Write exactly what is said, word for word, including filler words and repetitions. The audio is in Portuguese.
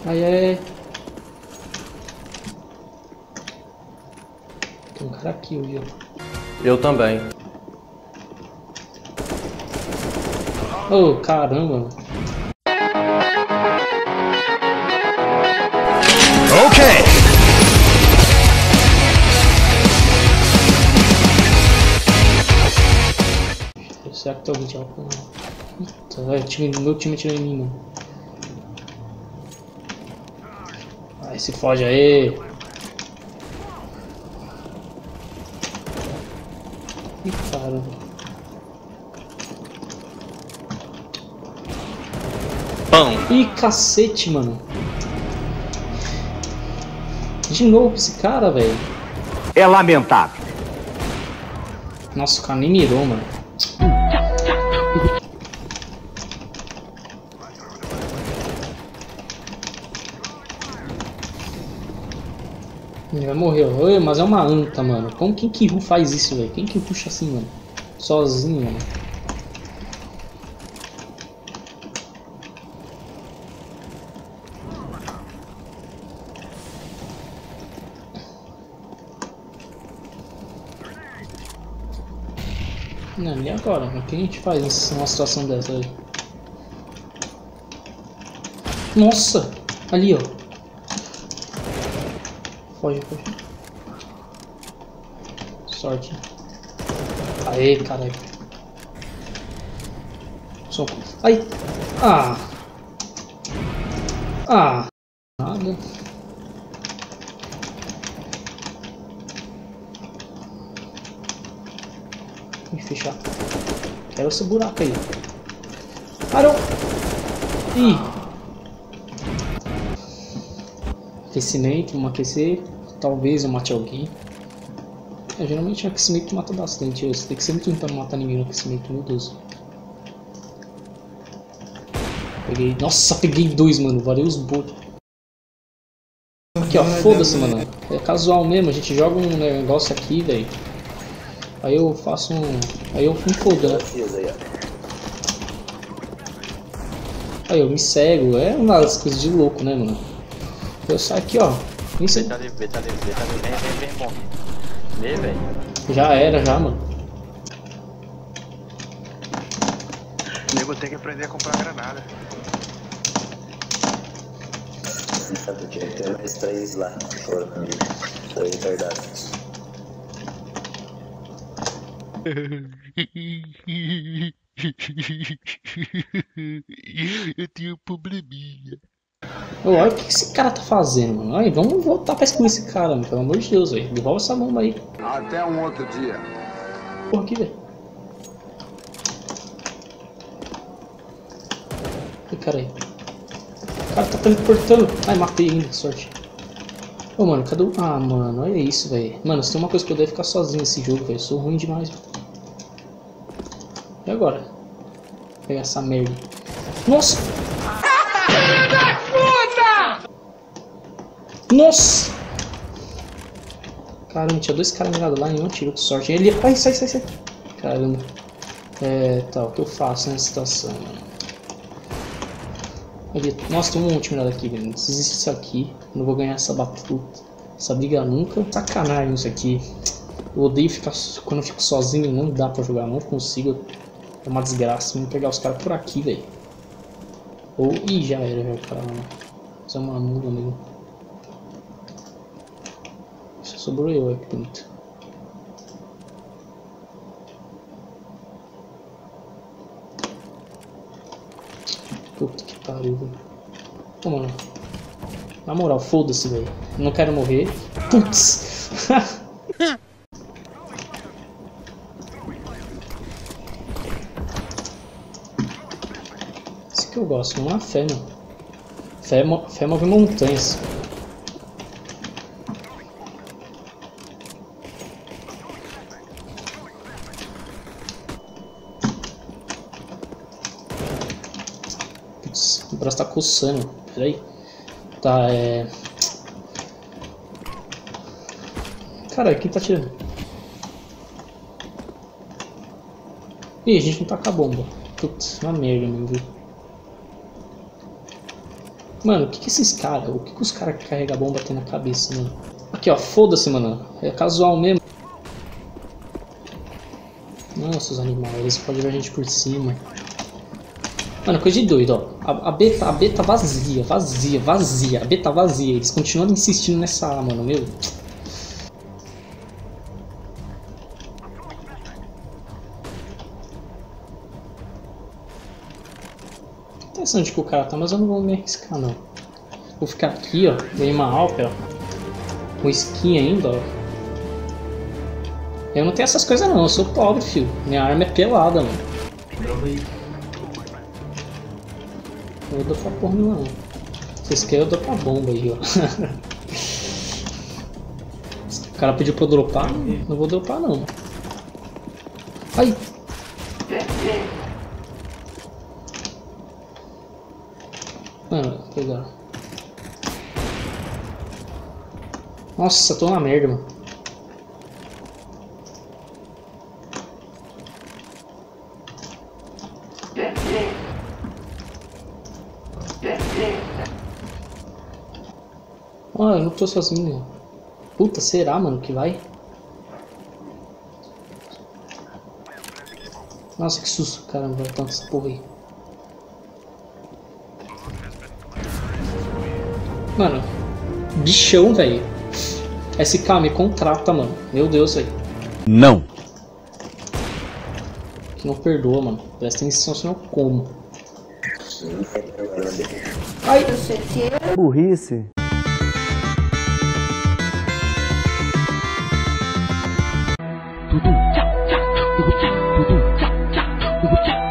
Ai, ai. Tem um cara aqui, viu? Eu também. Oh, caramba. Ok. Será que tem alguém de álcool? Eita, vai, time, meu time atirou em mim, mano. Ai, se foge aí. Ih, caramba. Pão. Ih, cacete, mano. De novo esse cara, velho. É lamentável. Nossa, o cara nem mirou, mano. Ele vai morrer, ó. Mas é uma anta, mano. Como quem que faz isso, velho? Quem que puxa assim, mano? Sozinho, mano. Não, e agora? O que a gente faz numa situação dessa aí? Nossa! Ali, ó. Foge, foge. Sorte. Aê, caralho. Soco. Ai! Ah! Ah! Nada. Tem que fechar. Quero esse buraco aí. Parou! Ih! Aquecimento, vamos aquecer. Talvez eu mate alguém. É, geralmente o aquecimento mata bastante. Você tem que ser muito ruim pra matar ninguém no aquecimento, meu Deus. Peguei. Nossa, peguei dois, mano. Valeu os botos. Aqui, ó. Foda-se, mano. É casual mesmo. A gente joga um negócio aqui, velho. Aí eu faço um. Aí eu me foda. Aí eu me cego. É uma das coisas de louco, né, mano? Eu saio aqui, ó. Vê, tá livre, vê, tá livre, vê, tá livre. Vem, vem, vem, bom. Vê, velho. Já era, já, mano. O nego tem que aprender a comprar granada. Sabe o que? Tem mais três lá fora comigo. Três retardados. Eu tenho um probleminha. Ô, olha o que esse cara tá fazendo, mano. Aí, vamos voltar pra excluir esse cara, mano. Pelo amor de Deus, velho. Devolve essa bomba aí. Até um outro dia. Porra, aqui, velho. Que cara aí? O cara tá teleportando. Ai, matei ainda, sorte. Ô, mano, cadê o... Ah, mano, olha isso, velho. Mano, se tem uma coisa que eu devo ficar sozinho nesse jogo, velho. Eu sou ruim demais, velho. E agora? Vou pegar essa merda. Nossa! Nossa! Caramba, tinha dois caras mirados lá e um tirou com sorte. Ele... Ai, sai, sai, sai. Caramba. É, tá, o que eu faço nessa situação, mano? Ele... Nossa, tem um monte mirado aqui, velho. Não existe isso aqui. Não vou ganhar essa batuta. Essa briga nunca. Sacanagem isso aqui. Eu odeio ficar... Quando eu fico sozinho, não dá pra jogar. Não consigo. É uma desgraça. Vamos pegar os caras por aqui, velho. Ou... Ih, já era, velho, cara, mano. Isso é uma mula mesmo. Só sobrou eu, é que bonito. Puta que pariu, velho. Ô, mano. Na moral, foda-se, velho. Não quero morrer. Putz! Isso que eu gosto, não é fé, mano. Fé, mo fé move montanhas. Putz, o braço tá coçando. Peraí. Tá, é... Caralho, quem tá tirando? Ih, a gente não tá com a bomba. Putz, uma merda, meu, viu? Mano, o que que esses caras, o que que os caras que carregam a bomba tem na cabeça, mano? Aqui, ó, foda-se, mano. É casual mesmo. Nossa, os animais, eles podem ver a gente por cima. Mano, coisa de doido, ó. A, a, B, tá, a B tá vazia, vazia, vazia. A B tá vazia. Eles continuam insistindo nessa A, mano, meu. Interessante que o cara tá, mas eu não vou me arriscar, não. Vou ficar aqui, ó. Ganhei uma Alper, ó. Com skin ainda, ó. Eu não tenho essas coisas, não. Eu sou pobre, filho. Minha arma é pelada, mano. Eu dou pra porra nenhuma, não. Se vocês querem, eu dou pra bomba aí, ó. O cara pediu pra eu dropar, não vou dropar, não. Ai! Mano, pegar. Nossa, tô na merda, mano. Ah, eu não tô sozinho. Puta, será, mano, que vai? Nossa, que susto, caramba, vai tanto essa porra aí. Mano, bichão, velho. S K me contrata, mano. Meu Deus, velho. Não. Que não perdoa, mano. Presta atenção, senão eu como. Ai, Burrice. Tudum, tchá, tchá, tudum, tchá, tudum, tchá, tchá, tudum, tchá.